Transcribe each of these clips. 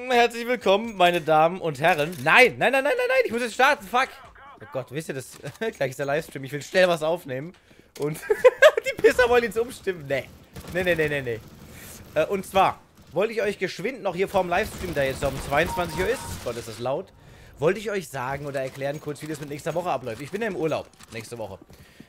Herzlich willkommen, meine Damen und Herren. Nein, nein, nein, nein, nein, nein, ich muss jetzt starten, fuck. Oh Gott, wisst ihr das? Gleich ist der Livestream, ich will schnell was aufnehmen. Und die Pisser wollen jetzt umstimmen. Nee, nee, nee, nee, nee, nee. Und zwar wollte ich euch geschwind noch hier vorm Livestream, der jetzt um 22 Uhr ist, Gott, ist das laut, wollte ich euch sagen oder erklären kurz, wie das mit nächster Woche abläuft. Ich bin ja im Urlaub, nächste Woche.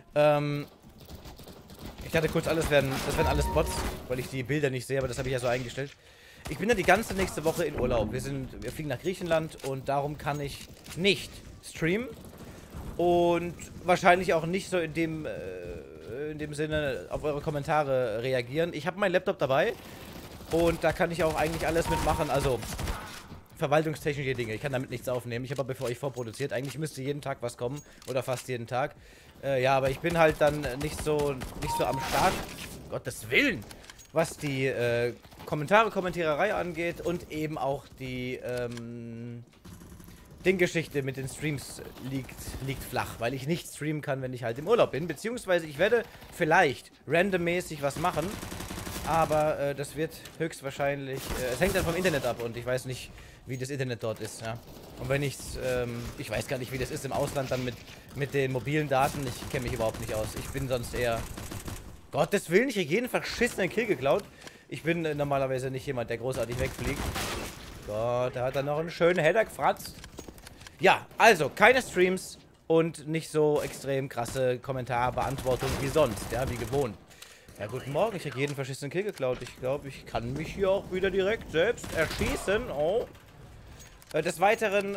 Ich dachte kurz, das wären alles Bots, weil ich die Bilder nicht sehe, aber das habe ich ja so eingestellt. Ich bin ja die ganze nächste Woche in Urlaub. Wir fliegen nach Griechenland und darum kann ich nicht streamen. Und wahrscheinlich auch nicht so in dem Sinne auf eure Kommentare reagieren. Ich habe meinen Laptop dabei und da kann ich auch eigentlich alles mitmachen, also verwaltungstechnische Dinge. Ich kann damit nichts aufnehmen. Ich habe aber für euch vorproduziert. Eigentlich müsste jeden Tag was kommen oder fast jeden Tag. Ja, aber ich bin halt dann nicht so am Start. Gottes Willen! Was die Kommentiererei angeht und eben auch die Dinggeschichte mit den Streams liegt flach, weil ich nicht streamen kann, wenn ich halt im Urlaub bin. Beziehungsweise ich werde vielleicht randommäßig was machen, aber das wird höchstwahrscheinlich, es hängt dann vom Internet ab und ich weiß nicht, wie das Internet dort ist, ja. Und wenn ich weiß gar nicht, wie das ist im Ausland dann mit den mobilen Daten, ich kenne mich überhaupt nicht aus. Ich bin sonst eher, Gottes Willen, ich kriege jeden verschissenen Kill geklaut. Ich bin normalerweise nicht jemand, der großartig wegfliegt. Gott, da hat er noch einen schönen Header gefratzt. Ja, also, keine Streams und nicht so extrem krasse Kommentarbeantwortung wie sonst, ja, wie gewohnt. Ja, guten Morgen, ich habe jeden verschissenen Kill geklaut. Ich glaube, ich kann mich hier auch wieder direkt selbst erschießen. Oh. Des Weiteren,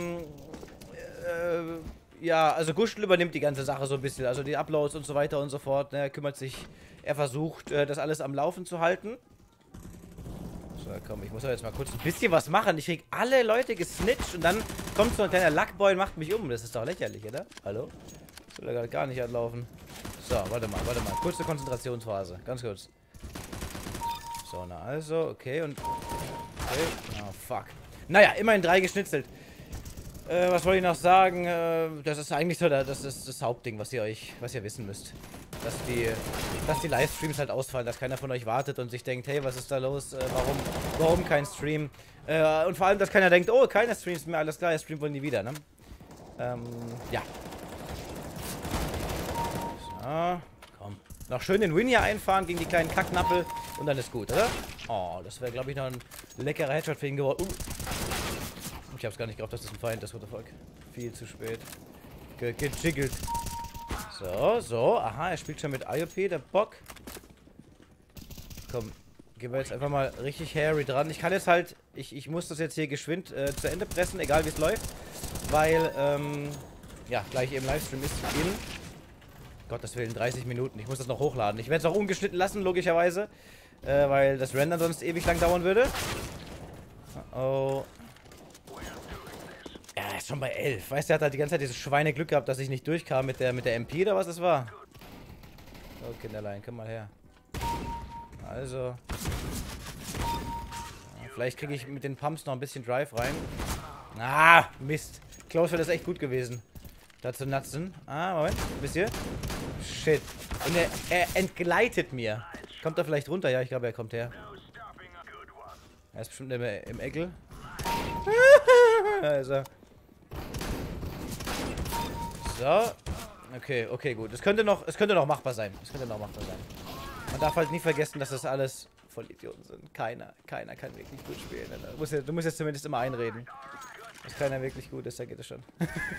ja, also Guschel übernimmt die ganze Sache so ein bisschen. Also die Uploads und so weiter und so fort. Ne, er versucht, das alles am Laufen zu halten. So, komm, ich muss aber jetzt mal kurz ein bisschen was machen. Ich krieg alle Leute gesnitcht und dann kommt so ein kleiner Lackboy und macht mich um. Das ist doch lächerlich, oder? Hallo? Das will er gar nicht anlaufen. So, warte mal. Kurze Konzentrationsphase. Ganz kurz. So, na also, okay und... Okay. Oh, fuck. Naja, immerhin 3 geschnitzelt. Was wollte ich noch sagen? Das ist eigentlich so das ist das Hauptding, was ihr wissen müsst. Dass die Livestreams halt ausfallen, dass keiner von euch wartet und sich denkt, hey, was ist da los? Warum kein Stream? Und vor allem, dass keiner denkt, oh, keiner streamt mehr, alles klar, er streamt wohl nie wieder, ne? Ja. So, komm. Noch schön den Win hier einfahren gegen die kleinen Kacknappel und dann ist gut, oder? Oh, das wäre, glaube ich, noch ein leckerer Headshot für ihn geworden. Ich hab's gar nicht geglaubt, dass das ein Feind ist, what the fuck. Viel zu spät. Gejiggelt. So, aha, er spielt schon mit IOP, der Bock. Komm, gehen wir jetzt einfach mal richtig hairy dran. Ich kann jetzt halt, ich muss das jetzt hier geschwind zu Ende pressen, egal wie es läuft. Weil, ja, gleich eben Livestream ist zu Beginn. Gottes Willen, 30 Minuten. Ich muss das noch hochladen. Ich werde es auch ungeschnitten lassen, logischerweise. Weil das Rendern sonst ewig lang dauern würde. Oh. Ja, er ist schon bei 11. Weißt du, er hat halt die ganze Zeit dieses Schweineglück gehabt, dass ich nicht durchkam mit der MP oder was das war. Oh, Kinderlein, komm mal her. Also. Ja, vielleicht kriege ich mit den Pumps noch ein bisschen Drive rein. Ah, Mist. Closefeld ist echt gut gewesen. Da zu natzen. Ah, Moment. Bis hier. Shit. Und er entgleitet mir. Kommt er vielleicht runter? Ja, ich glaube, er kommt her. Er ist bestimmt im Eckel. Da ist er. So. Okay, gut. Es könnte noch machbar sein. Man darf halt nie vergessen, dass das alles Vollidioten sind. Keiner kann wirklich gut spielen. Du musst jetzt zumindest immer einreden. Dass keiner wirklich gut ist, da geht es schon.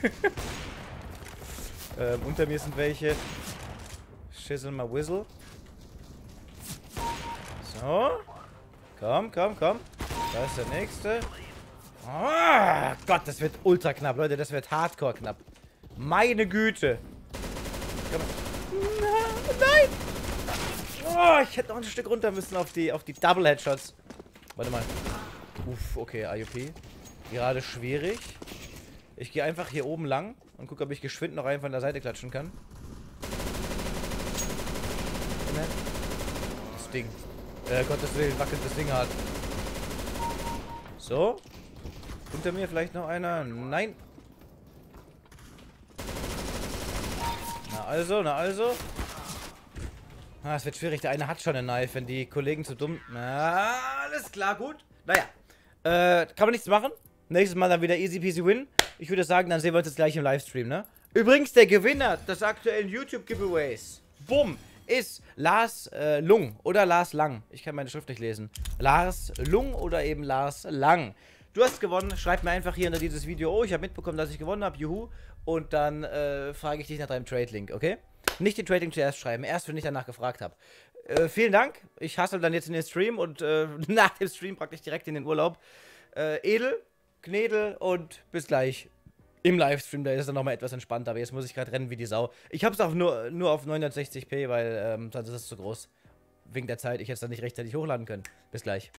Unter mir sind welche. Schissel mal Whistle. So. Komm. Da ist der nächste. Oh Gott, das wird ultra knapp, Leute. Das wird hardcore knapp. Meine Güte. Nein! Oh, ich hätte noch ein Stück runter müssen auf die Double Headshots. Warte mal. Uff, okay, IOP. Gerade schwierig. Ich gehe einfach hier oben lang und gucke, ob ich geschwind noch einen von der Seite klatschen kann. Das Ding. Gottes Willen, wackelt das Ding hart. So. Unter mir vielleicht noch einer. Nein. Na also. Ah, es wird schwierig. Der eine hat schon eine Knife, wenn die Kollegen zu dumm... Na, alles klar, gut. Naja. Kann man nichts machen. Nächstes Mal dann wieder easy peasy win. Ich würde sagen, dann sehen wir uns jetzt gleich im Livestream, ne? Übrigens, der Gewinner des aktuellen YouTube-Giveaways, bumm, ist Lars Lung oder Lars Lang. Ich kann meine Schrift nicht lesen. Lars Lung oder eben Lars Lang. Du hast gewonnen. Schreib mir einfach hier unter dieses Video, oh, ich habe mitbekommen, dass ich gewonnen habe, juhu. Und dann frage ich dich nach deinem Trade-Link, okay? Nicht den Trade-Link zuerst schreiben, erst wenn ich danach gefragt habe. Vielen Dank. Ich hasse dann jetzt in den Stream und nach dem Stream praktisch direkt in den Urlaub. Edel, Knedel und bis gleich im Livestream. Da ist es dann nochmal etwas entspannter, aber jetzt muss ich gerade rennen wie die Sau. Ich habe es auch nur auf 960p, weil sonst ist es zu groß. Wegen der Zeit, ich hätte es dann nicht rechtzeitig hochladen können. Bis gleich.